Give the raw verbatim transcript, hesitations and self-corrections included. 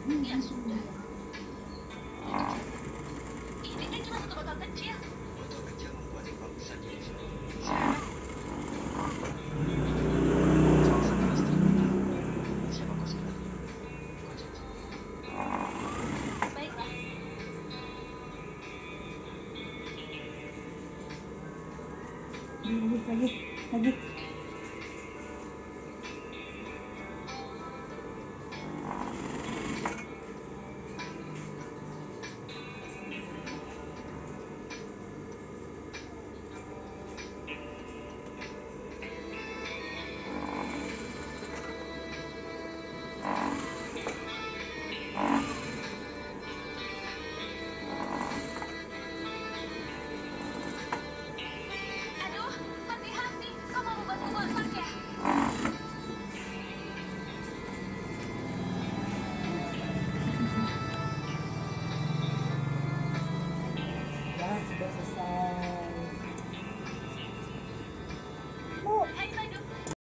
Ya sudah. Ini kan cuma satu botol kecil. Botol kecil membuat lubang besar jadi sulit. Sekarang, jangan sampai Lesti tahu siapa kau sebenarnya. Kau janji. Baiklah. Lagi, lagi, lagi.